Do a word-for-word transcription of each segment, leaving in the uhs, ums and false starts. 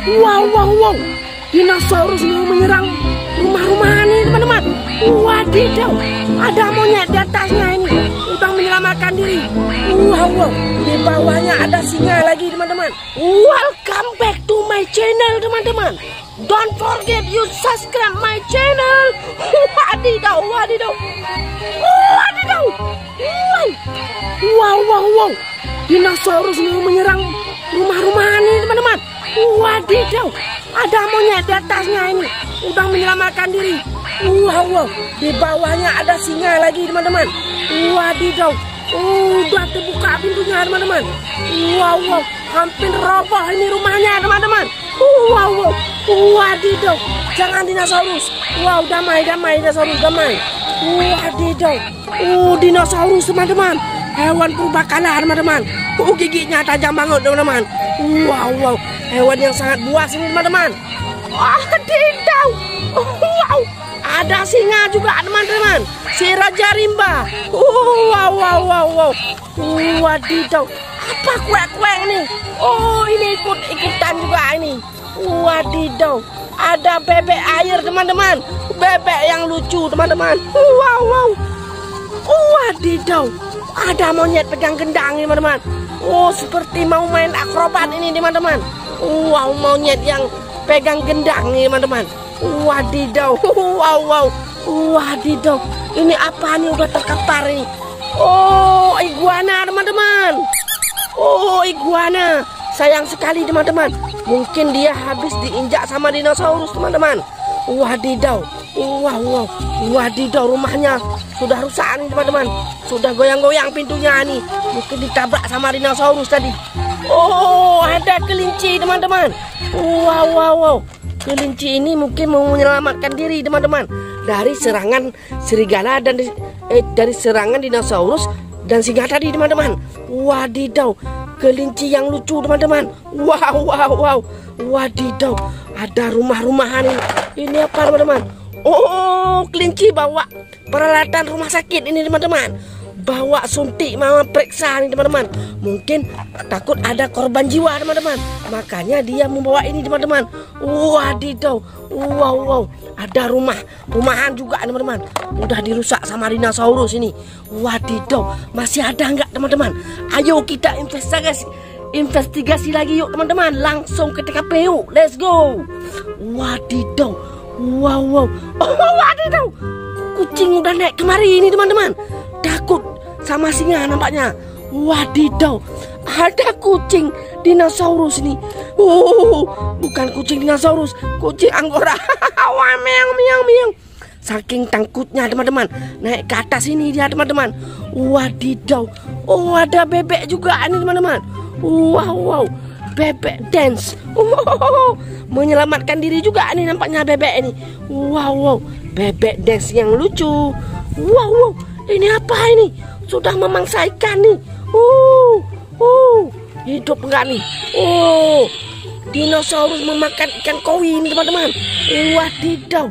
Wow, wow, wow. Dinosaurus mau menyerang rumah-rumahan ini, teman-teman. Wadidaw, ada monyet di atasnya ini. Udah menyelamatkan diri. Wow, wow. Di bawahnya ada singa lagi, teman-teman. Welcome back to my channel, teman-teman. Don't forget you subscribe my channel. Wadidaw, wadidaw. Wadidaw. Wow, wow, wow. Dinosaurus mau menyerang rumah-rumahan ini, teman-teman. Wadidaw, ada monyet di atasnya ini. Udah menyelamatkan diri. Wow, wow. Di bawahnya ada singa lagi, teman-teman. Wadidaw. Udah terbuka pintunya, teman-teman. Wow, wow. Hampir roboh ini rumahnya, teman-teman. Wow, wow. Wadidaw. Jangan dinosaurus. Wow, damai, damai dinosaurus, damai. Wadidaw. Oh, dinosaurus, teman-teman. Hewan purbakala, teman-teman. Oh, giginya tajam banget, teman-teman. Wow, wow. Hewan yang sangat buas ini, teman-teman. Wadidaw. Wow. Ada singa juga, teman-teman. Si Raja Rimba. Wow, wow, wow, wow. Wadidaw. Apa kue-kue ini? Oh, ini ikut-ikutan juga ini. Wadidaw. Ada bebek air, teman-teman. Bebek yang lucu, teman-teman. Wow, wow. Wadidaw. Ada monyet pegang gendang, teman-teman. Oh, seperti mau main akrobat ini, teman-teman. Wow, monyet yang pegang gendang nih, teman-teman. Wadidaw. Wow, wow. Wadidaw. Ini apa nih, udah terkapar nih. Oh, iguana, teman-teman. Oh, iguana. Sayang sekali, teman-teman. Mungkin dia habis diinjak sama dinosaurus, teman-teman. Wadidaw. Wow, wow. Wadidaw, rumahnya sudah rusak nih, teman-teman. Sudah goyang-goyang pintunya nih. Mungkin ditabrak sama dinosaurus tadi. Oh, ada kelinci, teman-teman. Wow, wow, wow. Kelinci ini mungkin mau menyelamatkan diri, teman-teman, dari serangan serigala dan eh, dari serangan dinosaurus dan singa tadi, teman-teman. Wadidaw, kelinci yang lucu, teman-teman. Wow, wow, wow. Wadidaw, ada rumah-rumahan ini. Ini apa, teman-teman? Oh, kelinci bawa peralatan rumah sakit ini, teman-teman. Bawa suntik, mama periksa nih, teman-teman. Mungkin takut ada korban jiwa, teman-teman. Makanya dia membawa ini, teman-teman. Wadidaw. Wow, wow. Ada rumah, rumahan juga, teman-teman. Udah dirusak sama dinosaurus ini. Wadidaw. Masih ada nggak, teman-teman? Ayo kita investigasi, investigasi lagi yuk, teman-teman. Langsung ke T K P yuk. Let's go. Wadidaw. Wow, wow. Oh, wadidaw. Kucing udah naik kemari ini, teman-teman. Takut sama singa nampaknya. Wadidaw. Ada kucing dinosaurus nih. Oh, bukan kucing dinosaurus, kucing anggora. Wah, meong, meong, meong. Saking takutnya, teman-teman, naik ke atas ini dia, teman-teman. Wadidaw. Oh, ada bebek juga ini, teman-teman. Wow, wow. Bebek dance. Oh, menyelamatkan diri juga nih nampaknya bebek ini. Wow, wow. Bebek dance yang lucu. Wow, wow. Ini apa ini? Sudah memangsa ikan nih. Uh, uh, hidup enggak nih? Oh, dinosaurus memakan ikan koi ini, teman-teman. Wadidaw.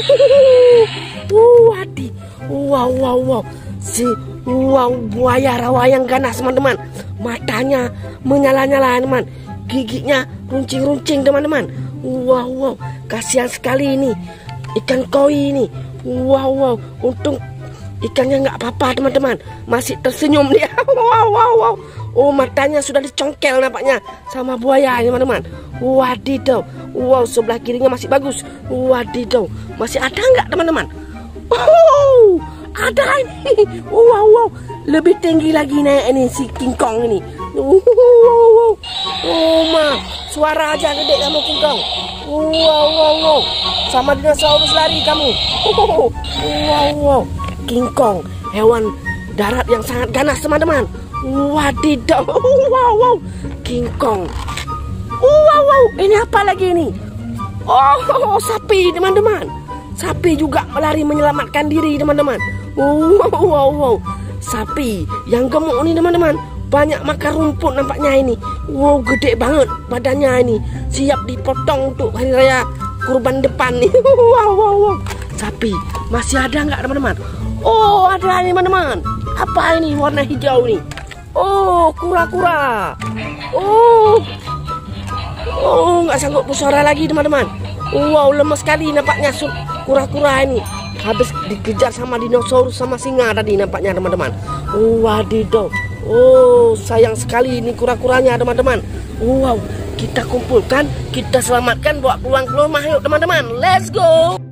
Uh, wadi. Wow, wow, wow. Si wow, buaya rawa yang ganas, teman-teman. Matanya menyala-nyala, teman. Giginya runcing-runcing, teman-teman. Wow, wow. Kasihan sekali ini ikan koi ini. Wow, wow. Untung ikannya nggak apa-apa, teman-teman. Masih tersenyum dia. Wow, wow, wow. Oh, matanya sudah dicongkel nampaknya sama buaya, teman-teman. Wadidaw. Wow, sebelah kirinya masih bagus. Wadidaw. Masih ada nggak, teman-teman? Oh, ada ini. Wow, wow. Lebih tinggi lagi naik ini si King Kong ini. Wow, wow. Oh, ma. Suara aja gede kamu, King Kong. Wow, wow, wow. Sama dinosaurus lari kamu. Wow, wow. King Kong, hewan darat yang sangat ganas, teman-teman. Wadidaw. Wow, wow. King Kong. Wow, wow. Ini apa lagi ini? Oh, sapi, teman-teman. Sapi juga melari menyelamatkan diri, teman-teman. Wow, wow, wow. Sapi yang gemuk nih, teman-teman. Banyak makan rumput nampaknya ini. Wow, gede banget badannya ini. Siap dipotong untuk hari raya kurban depan nih. Wow, wow, wow. Sapi masih ada nggak, teman-teman? Oh, ada nih, teman-teman. Apa ini warna hijau nih? Oh, kura-kura. Oh, Oh, nggak sanggup bersuara lagi teman-teman. Wow, lemas sekali nampaknya kura-kura ini. Habis dikejar sama dinosaurus sama singa tadi nampaknya teman-teman. Wadidaw. Oh, sayang sekali ini kura-kuranya teman-teman. Wow, kita kumpulkan, kita selamatkan, bawa pulang ke rumah yuk teman-teman. Let's go.